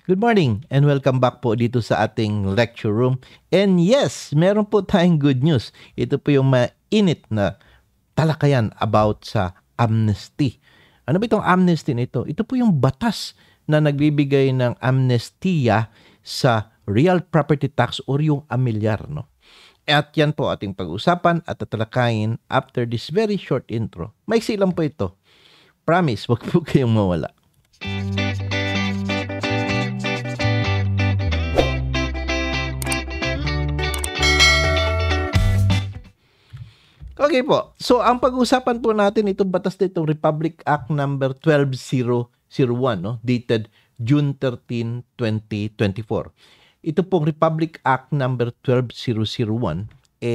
Good morning and welcome back po dito sa ating lecture room. And yes, meron po tayong good news. Ito po yung mainit na talakayan about sa amnesty. Ano ba itong amnesty na ito? Ito po yung batas na nagbibigay ng amnestiya sa real property tax or yung amilyar, no? At yan po ating pag-usapan at tatalakayin after this very short intro. Maiksi lang po ito. Promise, wag po kayong mawala. Okay po. So, ang pag-usapan po natin itong batas na itong Republic Act number 12001, no? Dated June 13, 2024. Ito pong Republic Act number 12001,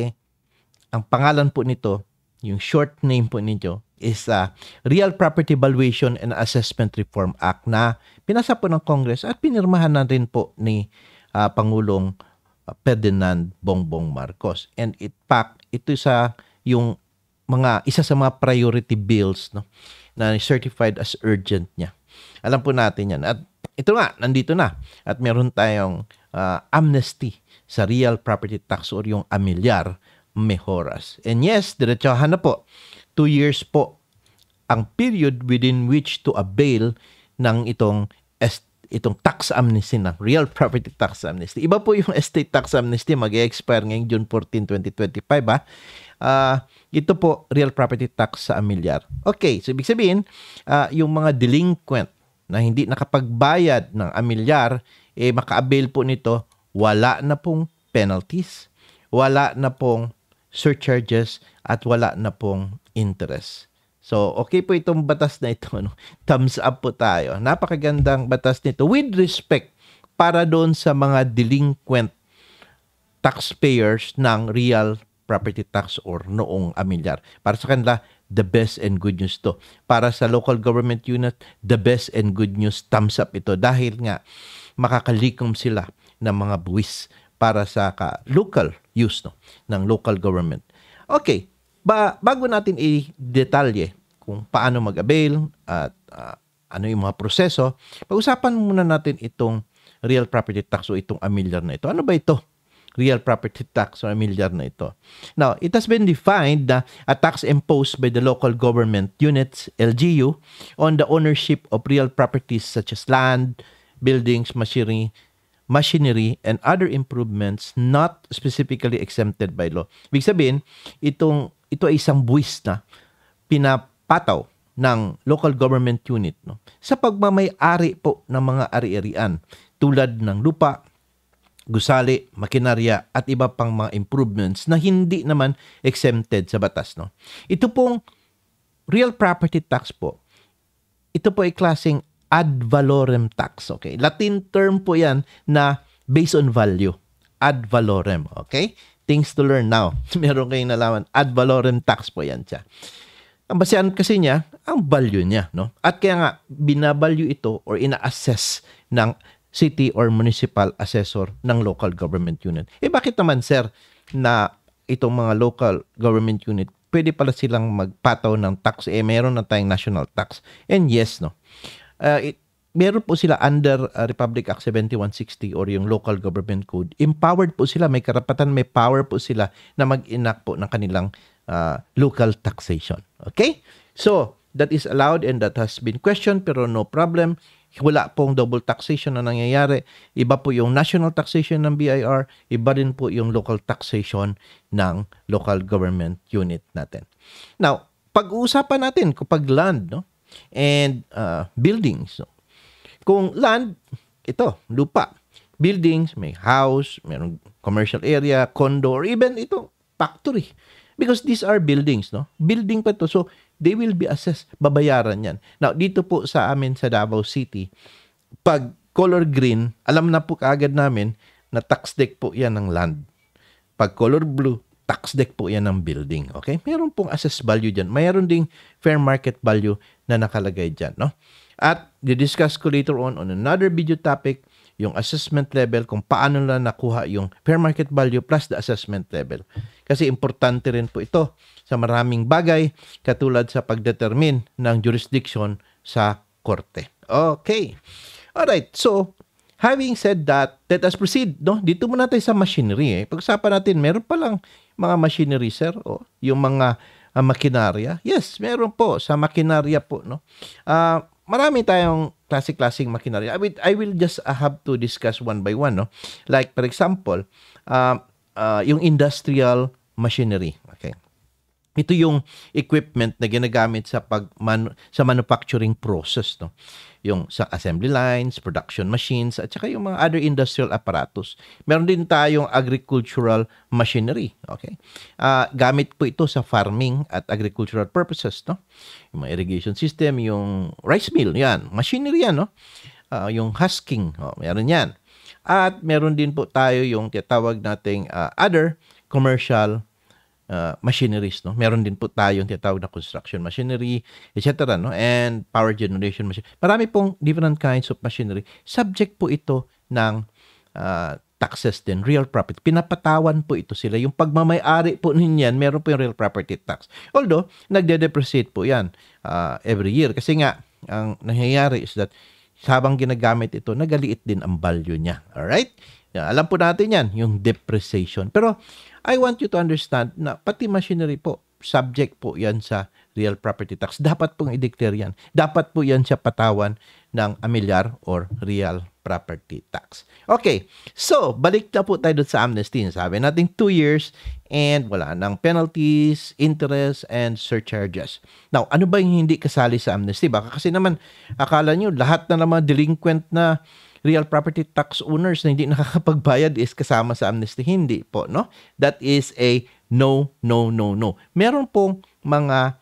ang pangalan po nito, yung short name po nito, is Real Property Valuation and Assessment Reform Act na pinasa po ng Congress at pinirmahan na rin po ni Pangulong Ferdinand Bongbong Marcos. And in fact, ito yung isa sa mga priority bills, no, na certified as urgent niya. Alam po natin yan. At ito nga, nandito na. At meron tayong amnesty sa real property tax or yung amilyar mejoras. And yes, diretsahan na po. 2 years po ang period within which to avail ng itong tax amnesty na, real property tax amnesty. Iba po yung estate tax amnesty, mag-expire ngayong June 14, 2025 ito po, real property tax sa amilyar. Okay, so ibig sabihin, yung mga delinquent na hindi nakapagbayad ng amilyar, maka-avail po nito, wala na pong penalties, wala na pong surcharges, at wala na pong interest. So, okay po itong batas na ito. No? Thumbs up po tayo. Napakagandang batas nito with respect para doon sa mga delinquent taxpayers ng real property tax or noong amilyar. Para sa kanila, the best and good news to. Para sa local government unit, the best and good news, thumbs up ito. Dahil nga, makakalikom sila ng mga buwis para sa local use, no, ng local government. Okay, bago natin i-detalye kung paano mag-avail at ano yung mga proseso, pag-usapan muna natin itong real property tax o itong amilyar na ito. Ano ba ito? Real property tax or amilyar na ito. Now, it has been defined na a tax imposed by the local government units, LGU, on the ownership of real properties such as land, buildings, machinery, and other improvements not specifically exempted by law. Ibig sabihin, ito ay isang buwis na pinapataw ng local government unit, no, sa pagmamay-ari po ng mga ari-arian tulad ng lupa, gusali, makinarya, at iba pang mga improvements na hindi naman exempted sa batas. No? Ito pong real property tax po, ito po ay klaseng ad valorem tax. Okay? Latin term po yan na based on value. Ad valorem. Okay? Things to learn now. Meron kayong nalaman. Ad valorem tax po yan siya. Ang basehan kasi niya, ang value niya. No? At kaya nga, binavalue ito or ina-assess ng city or municipal assessor ng local government unit. Bakit naman, sir, na itong mga local government unit, pwede pala silang magpataw ng tax? Meron na tayong national tax. And yes, no. Meron po sila under Republic Act 7160 or yung local government code. Empowered po sila, may karapatan, may power po sila na mag-enact po ng kanilang local taxation. Okay? So, that is allowed and that has been questioned pero no problem. Wala pong double taxation na nangyayari. Iba po yung national taxation ng BIR, iba din po yung local taxation ng local government unit natin. Now, pag-uusapan natin kapag land, no, and buildings. No? Kung land, ito, lupa. Buildings, may house, mayroong commercial area, condo, or even ito, factory. Because these are buildings, no? Building pa to. So, they will be assessed. Babayaran yan. Now, dito po sa amin sa Davao City, pag color green, alam na po kaagad namin na tax deck po yan ng land. Pag color blue, tax deck po yan ng building. Okay? Meron pong assessed value dyan. Mayroon ding fair market value na nakalagay dyan, no? At di-discuss ko later on another video topic, yung assessment level, kung paano na nakuha yung fair market value plus the assessment level. Kasi importante rin po ito sa maraming bagay, katulad sa pagdetermine ng jurisdiction sa korte. Okay. Alright, so, having said that, let us proceed, no? Dito muna tayo sa machinery, eh. Pag-usapan natin, meron pa lang mga machinery, sir, o yung mga makinarya. Yes, meron po sa makinarya po, no? Marami tayong klaseng makinarya. I will just have to discuss one by one, no? Like, for example, yung industrial machinery. Okay. Ito yung equipment na ginagamit sa sa manufacturing process, no. Yung sa assembly lines, production machines, at saka yung mga other industrial apparatus. Meron din tayong agricultural machinery, okay? Gamit po ito sa farming at agricultural purposes, no. Yung mga irrigation system, yung rice mill, yan, machinery yan, no. Yung husking, meron yan. At meron din po tayo yung tinatawag nating other commercial machineries, no? Meron din po tayong tinatawag na construction machinery, etc., no? And power generation machinery. Marami pong different kinds of machinery. Subject po ito ng taxes din, real property. Pinapatawan po ito sila. Yung pagmamay-ari po ninyan, meron po yung real property tax. Although, nagde-depreciate po yan every year. Kasi nga, ang nangyayari is that habang ginagamit ito, nagaliit din ang value niya. Alright? Alam po natin yan, yung depreciation. Pero, I want you to understand na pati machinery po, subject po yan sa real property tax. Dapat pong i-declare yan. Dapat po yan siya patawan ng amilyar or real property tax. Okay, so balik na po tayo sa amnesty. Sabi natin 2 years and wala nang penalties, interest, and surcharges. Now, ano ba yung hindi kasali sa amnesty? Baka kasi naman akala nyo lahat na naman delinquent na real property tax owners na hindi nakakapagbayad is kasama sa amnesty. Hindi po, no? That is a no. Meron pong mga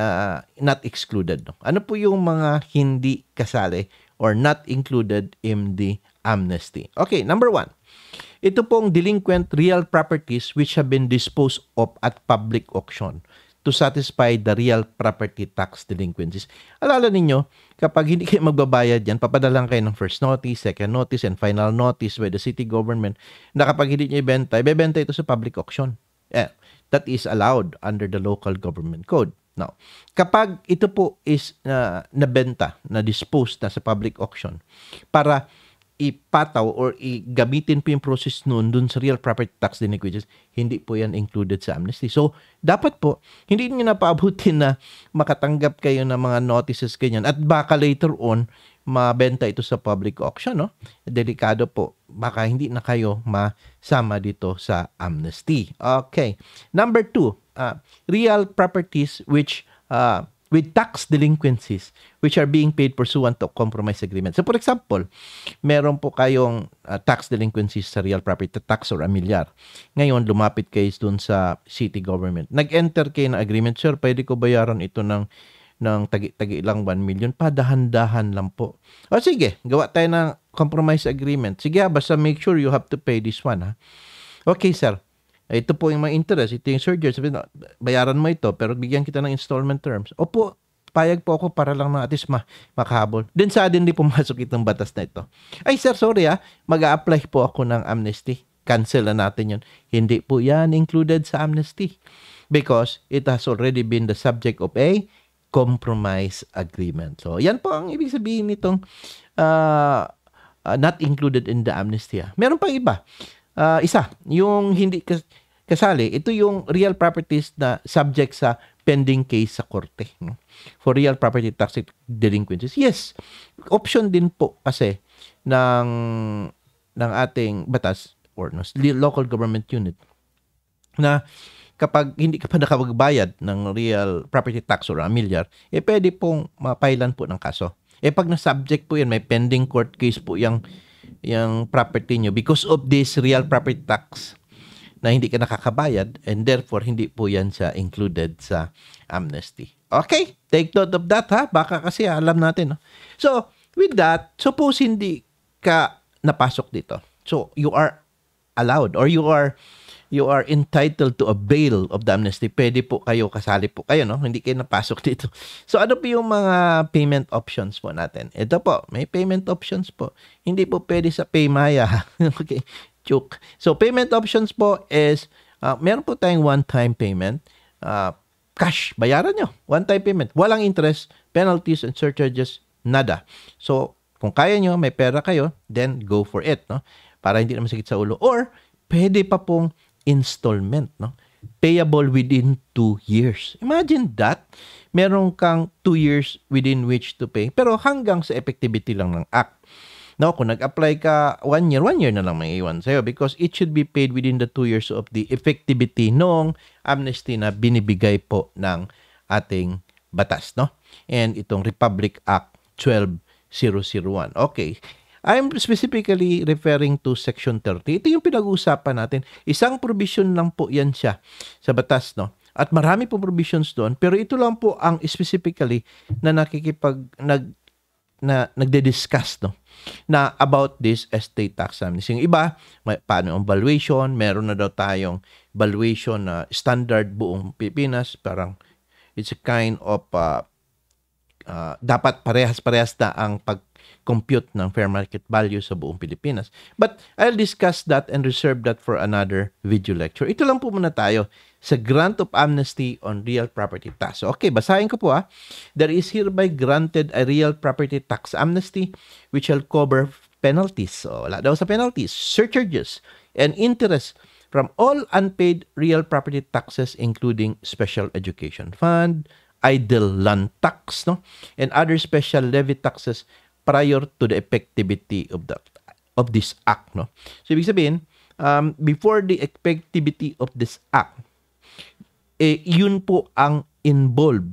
not excluded. No? Ano po yung mga hindi kasali or not included in the amnesty? Okay, number 1. Ito pong delinquent real properties which have been disposed of at public auction to satisfy the real property tax delinquencies. Alala ninyo, kapag hindi kayo magbabayad yan, papadalang kayo ng first notice, second notice, and final notice by the city government na kapag hindi nyo ibebenta ito sa public auction. That is allowed under the local government code. Now, kapag ito po is nabenta, na-dispose na sa public auction, para ipataw or gamitin po yung process nun dun sa real property tax delinquencies, hindi po yan included sa amnesty. So, dapat po, hindi nyo napaabutin na makatanggap kayo ng mga notices ganyan at baka later on, mabenta ito sa public auction, no? Delikado po. Baka hindi na kayo masama dito sa amnesty. Okay. Number 2, real properties which with tax delinquencies which are being paid pursuant to compromise agreement. So, for example, meron po kayong tax delinquencies sa real property tax or amilyar. Ngayon, lumapit kayo dun sa city government. Nag-enter kayo ng agreement, sir, pwede ko bayaran ito ng tagi lang 1 million, padahan-dahan lang po. O sige, gawa tayo ng compromise agreement. Sige, basta make sure you have to pay this one, ha? Okay, sir. Ito po yung mga interest, ito yung surcharge. Bayaran mo ito, pero bigyan kita ng installment terms. Opo, payag po ako para lang na at least makahabol. Then suddenly pumasok itong batas na ito. Ay, sir, sorry mag-a-apply po ako ng amnesty. Cancel na natin yun. Hindi po yan included sa amnesty because it has already been the subject of a compromise agreement. So, yan po ang ibig sabihin nitong not included in the amnesty. Meron pang iba. Isa, yung hindi kasali, ito yung real properties na subject sa pending case sa korte. No? For real property tax delinquencies. Yes, option din po kasi ng ating batas or local government unit na kapag hindi ka pa nakapagbayad ng real property tax or amilyar, pwede pong mapailan po ng kaso. Pag na-subject po yan, may pending court case po yung property nyo because of this real property tax na hindi ka nakakabayad and therefore hindi po yan siya included sa amnesty. Okay? Take note of that, ha? Baka kasi alam natin. No? So, with that, suppose hindi ka napasok dito. So, you are allowed or you are entitled to avail of the amnesty. Pwede po kayo, kasali po kayo, no? Hindi kayo napasok dito. So, ano po yung mga payment options po natin? Ito po, may payment options po. Hindi po pwede sa Paymaya. Okay, joke. So, payment options po is, meron po tayong one-time payment. Cash, bayaran nyo. One-time payment. Walang interest, penalties, and surcharges, nada. So, Kung kaya nyo, may pera kayo, then go for it, no? Para hindi naman sakit sa ulo. Or, pwede pa pong installment, no? Payable within 2 years. Imagine that. Meron kang 2 years within which to pay. Pero hanggang sa effectivity lang ng act. No, kung nag-apply ka 1 year, 1 year na lang may iwan sa'yo because it should be paid within the 2 years of the effectivity noong amnesty na binibigay po ng ating batas, no? And itong Republic Act 12001. Okay. I'm specifically referring to Section 30. Ito yung pinag-uusapan natin. Isang provision lang po yan siya sa batas, no? At marami po provisions doon, pero ito lang po ang specifically na nagde-discuss, no? Na about this estate tax amnesty. Yung iba, paano ang valuation? Meron na daw tayong valuation na standard buong Pilipinas. Parang it's a kind of dapat parehas-parehas na ang pag-compute ng fair market value sa buong Pilipinas. But I'll discuss that and reserve that for another video lecture. Ito lang po muna tayo sa grant of amnesty on real property tax. So, okay, basahin ko po There is hereby granted a real property tax amnesty which shall cover penalties. So, wala daw sa penalties, surcharges, and interest from all unpaid real property taxes including special education fund, idle land tax, no, and other special levy taxes prior to the effectivity of this act, no. So ibig sabihin, before the effectivity of this act, yun po ang involved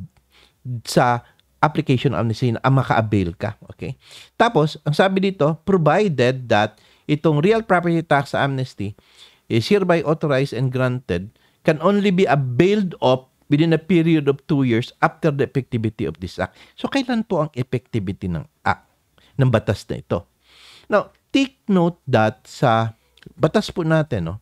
sa application of amnesty na maka-avail ka, okay? Tapos, ang sabi dito, provided that itong real property tax amnesty is hereby authorized and granted can only be availed of within a period of 2 years after the effectivity of this act. So, kailan po ang effectivity ng act, ng batas na ito? Now, take note that sa batas po natin, no,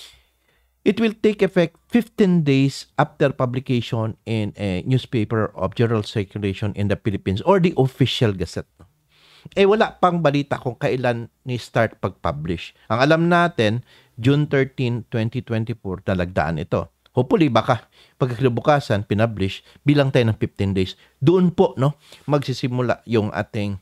it will take effect 15 days after publication in a newspaper of general circulation in the Philippines or the official gazette. Wala pang balita kung kailan ni-start pag-publish. Ang alam natin, June 13, 2024, nalagdaan ito. Hopefully, baka pagkakabukasan, pinablish, bilang tayo ng 15 days. Doon po, no, magsisimula yung ating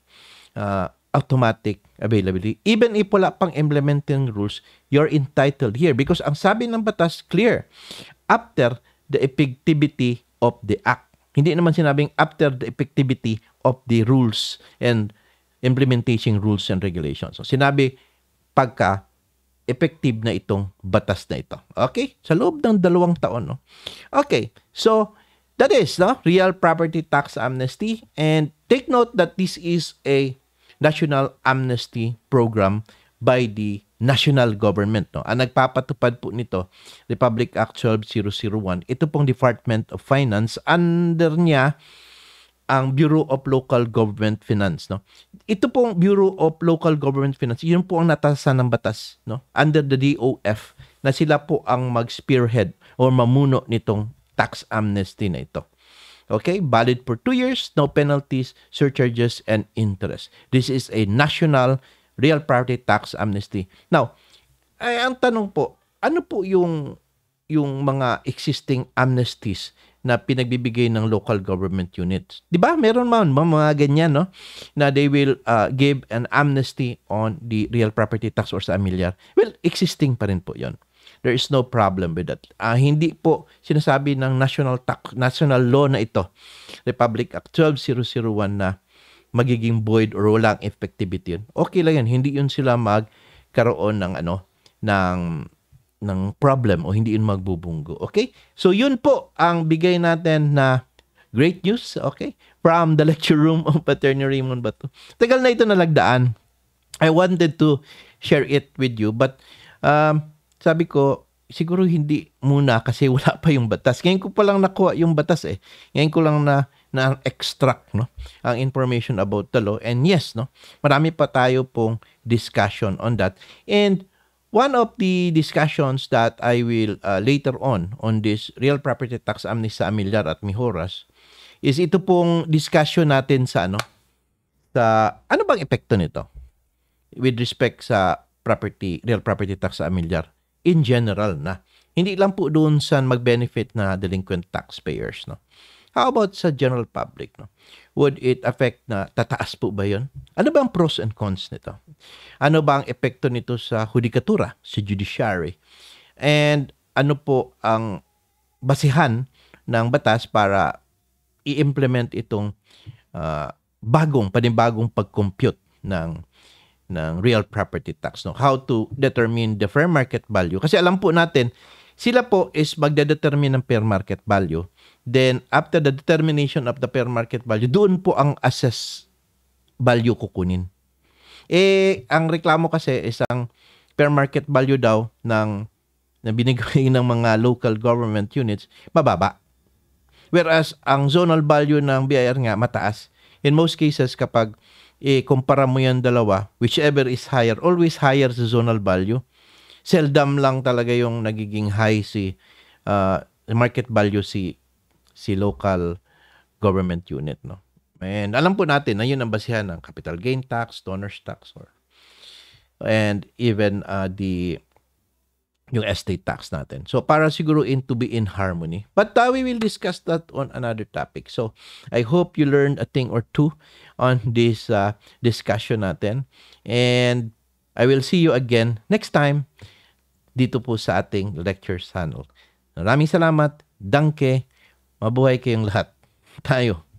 automatic availability. Even if wala pang implementing rules, you're entitled here. Because ang sabi ng batas, clear, after the effectivity of the act. Hindi naman sinabing after the effectivity of the rules and implementation rules and regulations. So, sinabi, pagka effective na itong batas na ito. Okay? Sa loob ng 2 taon, no? Okay. So, that is, no, real property tax amnesty. And take note that this is a national amnesty program by the national government, no? Ang nagpapatupad po nito, Republic Act 12001, ito pong Department of Finance. Under niya, ang Bureau of Local Government Finance, no? Ito pong Bureau of Local Government Finance, yun po ang natasan ng batas, no? Under the DOF, na sila po ang mag-spearhead or mamuno nitong tax amnesty na ito. Okay? Valid for 2 years, no penalties, surcharges, and interest. This is a national real property tax amnesty. Now, ang tanong po, ano po yung mga existing amnesties na pinagbibigay ng local government units? Di ba? Meron mga ganyan, no? Na they will give an amnesty on the real property tax or sa amilyar. Well, existing pa rin po yon. There is no problem with that. Hindi po sinasabi ng national law na ito, Republic Act 12001, na magiging void or walang effectivity yun. Okay lang yan. Hindi yun sila magkaroon ng ng problem o hindi yun magbubunggo. Okay? So, yun po ang bigay natin na great news, okay? From the lecture room of Attorney Raymond Bato. Tagal na ito nalagdaan. I wanted to share it with you, but sabi ko, siguro hindi muna kasi wala pa yung batas. Ngayon ko pa lang nakuha yung batas eh. Ngayon ko lang na extract, no, ang information about the law. And yes, no, marami pa tayo pong discussion on that. And one of the discussions that I will later on this real property tax amnesty sa Amilyar at Mihoras is ito pong discussion natin sa ano bang epekto nito with respect sa real property tax sa Amilyar in general na. Hindi lang po doon sa mag-benefit na delinquent taxpayers, no. How about sa general public? No? Would it affect na tataas po ba yun? Ano ba ang pros and cons nito? Ano ba ang epekto nito sa hudikatura, sa judiciary? And ano po ang basihan ng batas para i-implement itong panibagong pag-compute ng real property tax, no? How to determine the fair market value. Kasi alam po natin, sila po is magdedetermine ng fair market value. Then, after the determination of the fair market value, doon po ang assess value kukunin. Ang reklamo kasi is ang fair market value daw na binigay ng mga local government units, mababa. Whereas, ang zonal value ng BIR nga, mataas. In most cases, kapag kumpara mo yan dalawa, whichever is higher, always higher sa zonal value. Seldom lang talaga yung nagiging high market value si local government unit, no. And alam po natin na yun ang basihan ng capital gain tax, owner's tax, and even yung estate tax natin. So para siguro to be in harmony. But we will discuss that on another topic. So I hope you learned a thing or two on this discussion natin. And I will see you again next time dito po sa ating lecture channel. Maraming salamat. Danke. Mabuhay kayong lahat. Tayo.